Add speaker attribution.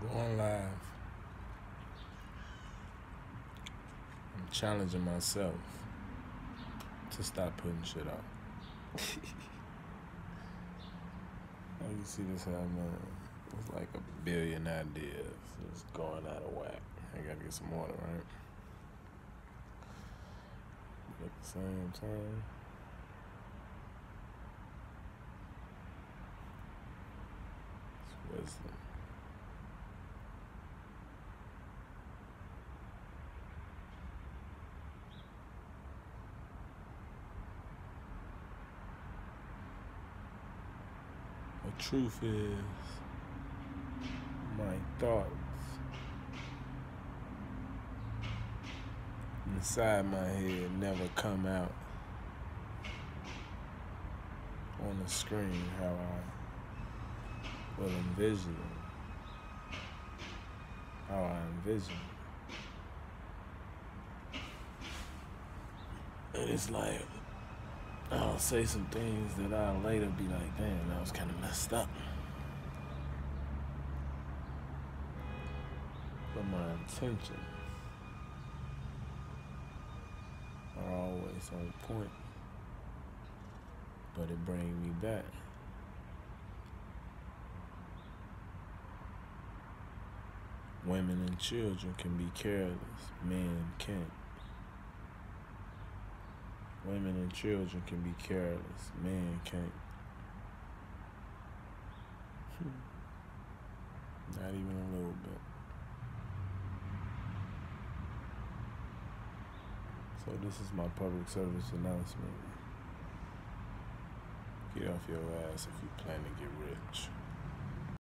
Speaker 1: Going live. I'm challenging myself to stop putting shit out. Oh, you see this how man? It's like a billion ideas. It's going out of whack. I gotta get some water, right? But at the same time, it's wisdom. The truth is, my thoughts inside my head never come out on the screen how I will envision it, how I envision it. And it's like, I'll say some things that I'll later be like, damn, that was kind of messed up. But my intentions are always on point. But it brings me back. Women and children can be careless, men can't. Women and children can be careless, men can't. Not even a little bit. So this is my public service announcement. Get off your ass if you plan to get rich.